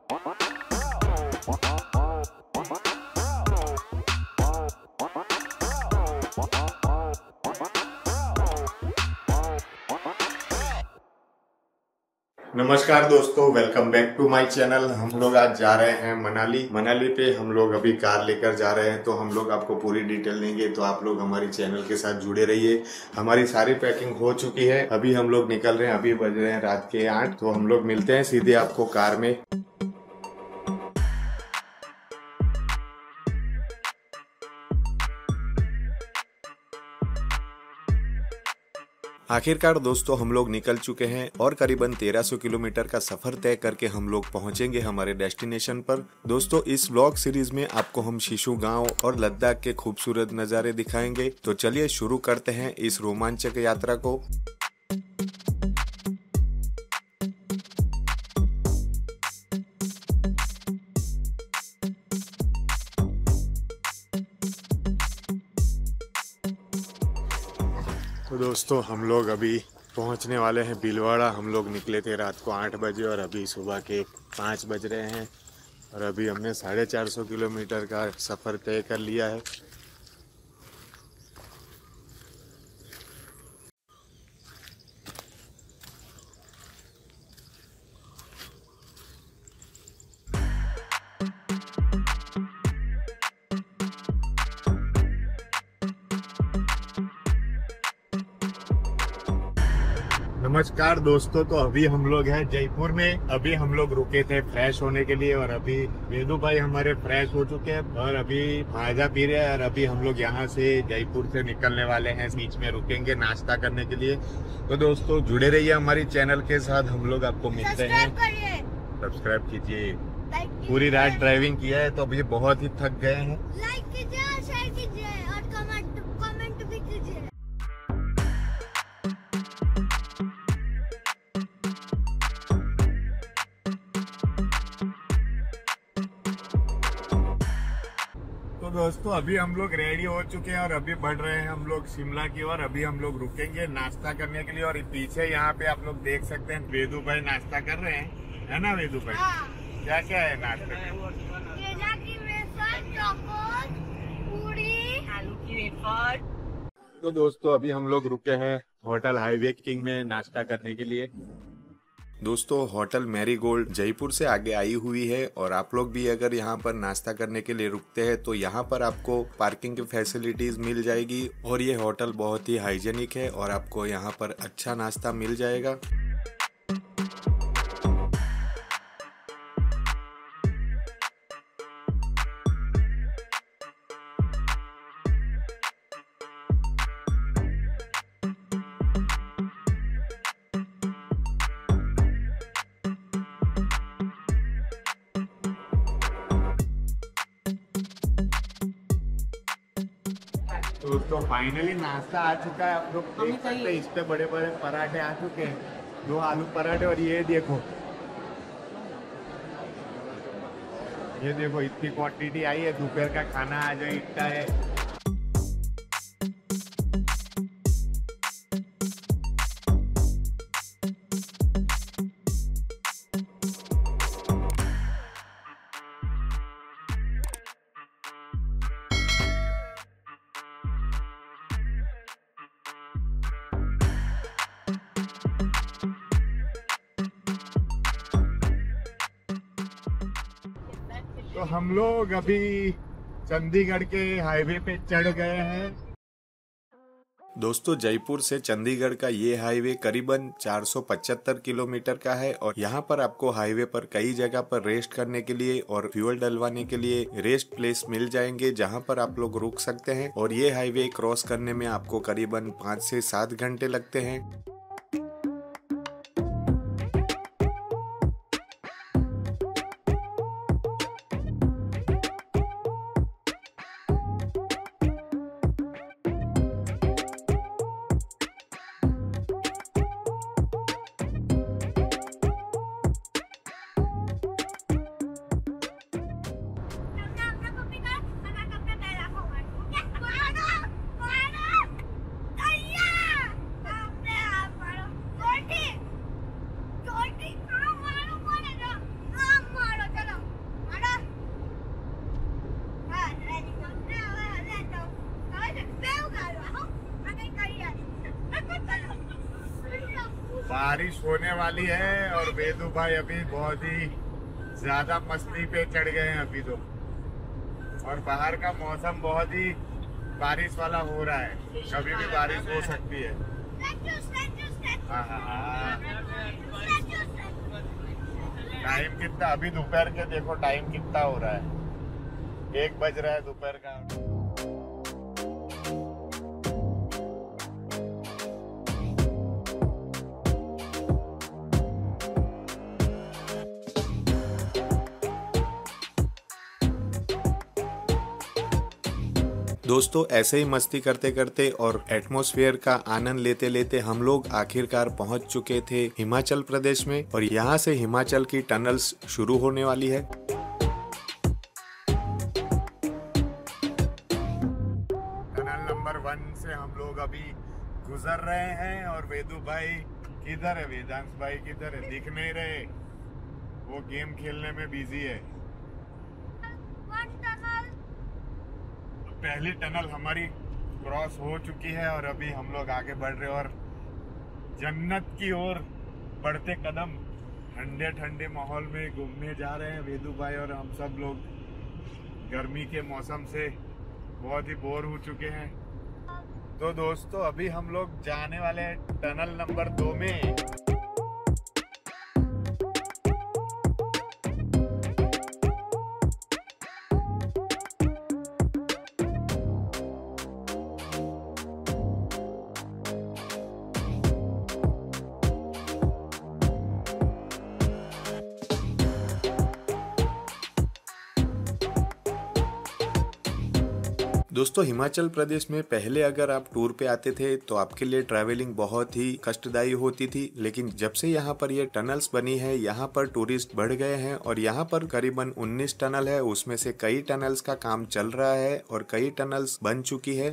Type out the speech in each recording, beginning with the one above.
नमस्कार दोस्तों, welcome back to my channel. हम लोग आज जा रहे हैं मनाली पे। हम लोग अभी कार लेकर जा रहे हैं, तो हम लोग आपको पूरी डिटेल देंगे, तो आप लोग हमारी चैनल के साथ जुड़े रहिए। हमारी सारी पैकिंग हो चुकी है, अभी हम लोग निकल रहे हैं। अभी बज रहे हैं रात के 8, तो हम लोग मिलते हैं सीधे आपको कार में। आखिरकार दोस्तों हम लोग निकल चुके हैं और करीबन 1300 किलोमीटर का सफर तय करके हम लोग पहुंचेंगे हमारे डेस्टिनेशन पर। दोस्तों इस व्लॉग सीरीज में आपको हम शिशु गांव और लद्दाख के खूबसूरत नज़ारे दिखाएंगे। तो चलिए शुरू करते हैं इस रोमांचक यात्रा को। तो दोस्तों हम लोग अभी पहुंचने वाले हैं भीलवाड़ा। हम लोग निकले थे रात को 8 बजे और अभी सुबह के 5 बज रहे हैं और अभी हमने 450 किलोमीटर का सफ़र तय कर लिया है। नमस्कार दोस्तों, तो अभी हम लोग हैं जयपुर में। अभी हम लोग रुके थे फ्रेश होने के लिए और अभी वेदू भाई हमारे फ्रेश हो चुके हैं और अभी माजा पी रहे हैं। और अभी हम लोग यहाँ से जयपुर से निकलने वाले हैं, बीच में रुकेंगे नाश्ता करने के लिए। तो दोस्तों जुड़े रहिए हमारी चैनल के साथ, हम लोग आपको मिलते हैं। सब्सक्राइब कीजिए। पूरी रात ड्राइविंग किया है तो अभी बहुत ही थक गए हैं। लाइक कीजिए, शेयर कीजिए और कमेंट भी कीजिए। तो दोस्तों अभी हम लोग रेडी हो चुके हैं और अभी बढ़ रहे हैं हम लोग शिमला की ओर। अभी हम लोग रुकेंगे नाश्ता करने के लिए और पीछे यहाँ पे आप लोग देख सकते हैं वेदू भाई नाश्ता कर रहे हैं, है ना वेदू भाई? क्या क्या है नाश्ते में? केला की वेफर, चॉकोज, पूरी, आलू की वेफर। तो दोस्तों अभी हम लोग रुके हैं होटल हाईवे किंग में नाश्ता करने के लिए। दोस्तों होटल मैरीगोल्ड जयपुर से आगे आई हुई है और आप लोग भी अगर यहाँ पर नाश्ता करने के लिए रुकते हैं तो यहाँ पर आपको पार्किंग की फैसिलिटीज मिल जाएगी और ये होटल बहुत ही हाइजेनिक है और आपको यहाँ पर अच्छा नाश्ता मिल जाएगा। दोस्तों फाइनली नाश्ता आ चुका है। आप लोग देख सकते हैं इस पे बड़े बड़े पराठे आ चुके हैं, 2 आलू पराठे। और ये देखो इतनी क्वांटिटी आई है। दोपहर का खाना आ जाए इतना है। तो हम लोग अभी चंडीगढ़ के हाईवे पे चढ़ गए हैं। दोस्तों जयपुर से चंडीगढ़ का ये हाईवे करीबन 475 किलोमीटर का है और यहाँ पर आपको हाईवे पर कई जगह पर रेस्ट करने के लिए और फ्यूल डलवाने के लिए रेस्ट प्लेस मिल जाएंगे, जहाँ पर आप लोग रुक सकते हैं। और ये हाईवे क्रॉस करने में आपको करीबन 5 से 7 घंटे लगते हैं। बारिश होने वाली है और वेदू भाई अभी बहुत ही ज्यादा मस्ती पे चढ़ गए हैं अभी तो। और बाहर का मौसम बहुत ही बारिश वाला हो रहा है, कभी भी बारिश हो सकती है। टाइम कितना अभी दोपहर के देखो, टाइम कितना हो रहा है, 1 बज रहा है दोपहर का। दोस्तों ऐसे ही मस्ती करते करते और एटमॉस्फेयर का आनंद लेते लेते हम लोग आखिरकार पहुंच चुके थे हिमाचल प्रदेश में, और यहां से हिमाचल की टनल्स शुरू होने वाली है। टनल नंबर 1 से हम लोग अभी गुजर रहे हैं और वेदू भाई किधर है, वेदांश भाई किधर है, दिख नहीं रहे, वो गेम खेलने में बिजी है। पहली टनल हमारी क्रॉस हो चुकी है और अभी हम लोग आगे बढ़ रहे हैं और जन्नत की ओर बढ़ते कदम ठंडे ठंडे माहौल में घूमने जा रहे हैं वेदू भाई और हम सब लोग। गर्मी के मौसम से बहुत ही बोर हो चुके हैं। तो दोस्तों अभी हम लोग जाने वाले हैं टनल नंबर 2 में। दोस्तों हिमाचल प्रदेश में पहले अगर आप टूर पे आते थे तो आपके लिए ट्रैवलिंग बहुत ही कष्टदायी होती थी, लेकिन जब से यहाँ पर ये टनल्स बनी है यहाँ पर टूरिस्ट बढ़ गए हैं और यहाँ पर करीबन 19 टनल है, उसमें से कई टनल्स का काम चल रहा है और कई टनल्स बन चुकी है।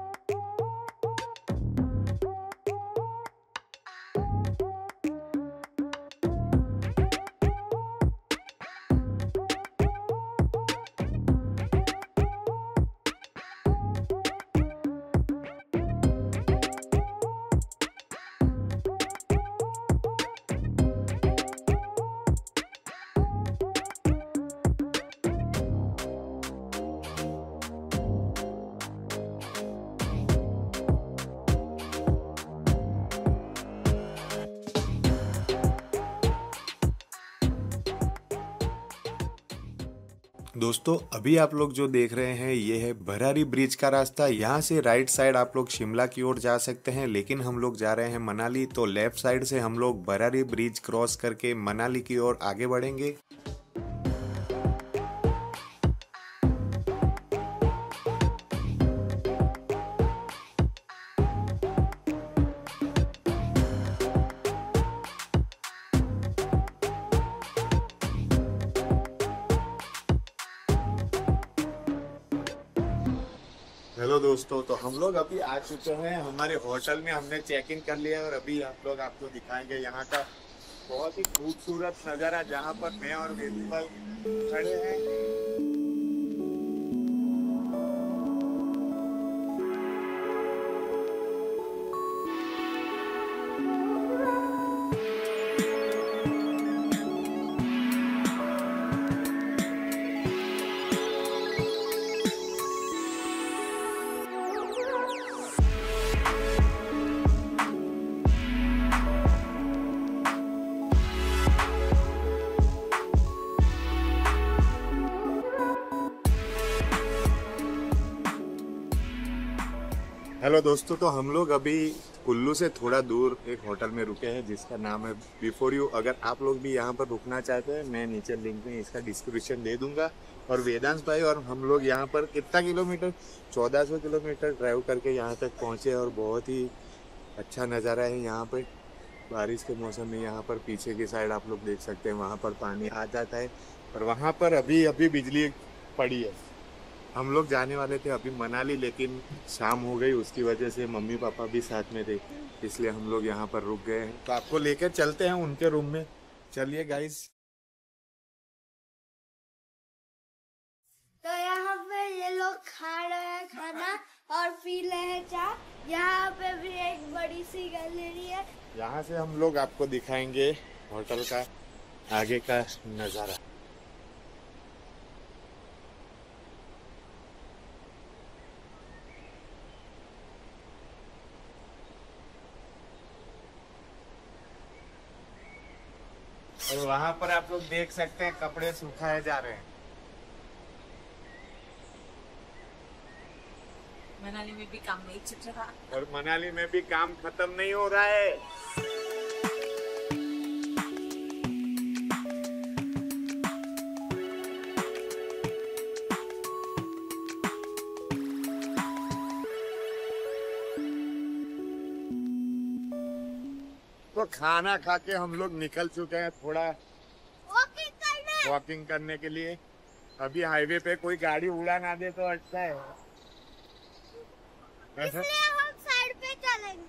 दोस्तों अभी आप लोग जो देख रहे हैं ये है भरारी ब्रिज का रास्ता। यहाँ से राइट साइड आप लोग शिमला की ओर जा सकते हैं, लेकिन हम लोग जा रहे हैं मनाली, तो लेफ्ट साइड से हम लोग भरारी ब्रिज क्रॉस करके मनाली की ओर आगे बढ़ेंगे। हेलो दोस्तों, तो हम लोग अभी आ चुके हैं हमारे होटल में, हमने चेक इन कर लिया और अभी आप लोग आपको दिखाएंगे यहाँ का बहुत ही खूबसूरत नज़ारा जहाँ पर मैं और वेदू भाई खड़े हैं। हेलो दोस्तों, तो हम लोग अभी कुल्लू से थोड़ा दूर एक होटल में रुके हैं जिसका नाम है बिफोर यू। अगर आप लोग भी यहाँ पर रुकना चाहते हैं मैं नीचे लिंक में इसका डिस्क्रिप्शन दे दूंगा। और वेदांश भाई और हम लोग यहाँ पर कितना किलोमीटर 1400 किलोमीटर ड्राइव करके यहाँ तक पहुँचे और बहुत ही अच्छा नज़ारा है यहाँ पे। बारिश के मौसम में यहाँ पर पीछे की साइड आप लोग देख सकते हैं वहाँ पर पानी आ जाता है और वहाँ पर अभी अभी बिजली पड़ी है। हम लोग जाने वाले थे अभी मनाली, लेकिन शाम हो गई, उसकी वजह से मम्मी पापा भी साथ में थे, इसलिए हम लोग यहाँ पर रुक गए हैं। तो आपको लेकर चलते हैं उनके रूम में, चलिए गाइस। तो यहाँ पे ये लोग खा रहे हैं खाना और पी रहे चाय। यहाँ पे भी एक बड़ी सी गैलरी है। यहाँ से हम लोग आपको दिखाएंगे होटल का आगे का नज़ारा। और वहाँ पर आप लोग देख सकते हैं कपड़े सुखाए जा रहे हैं। मनाली में भी काम नहीं चल रहा और मनाली में भी काम खत्म नहीं हो रहा है। तो खाना खा के हम लोग निकल चुके हैं थोड़ा वॉकिंग करने के लिए। अभी हाईवे पे कोई गाड़ी उड़ा ना दे तो अच्छा है। इसलिए हम साइड पे चलेंगे।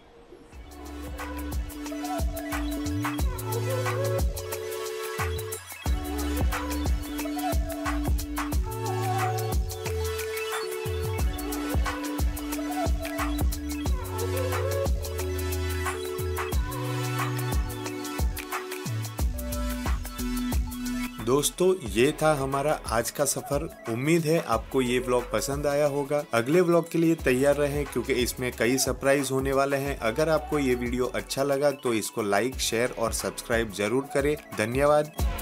दोस्तों ये था हमारा आज का सफर। उम्मीद है आपको ये व्लॉग पसंद आया होगा। अगले व्लॉग के लिए तैयार रहें क्योंकि इसमें कई सरप्राइज होने वाले हैं। अगर आपको ये वीडियो अच्छा लगा तो इसको लाइक, शेयर और सब्सक्राइब जरूर करें। धन्यवाद।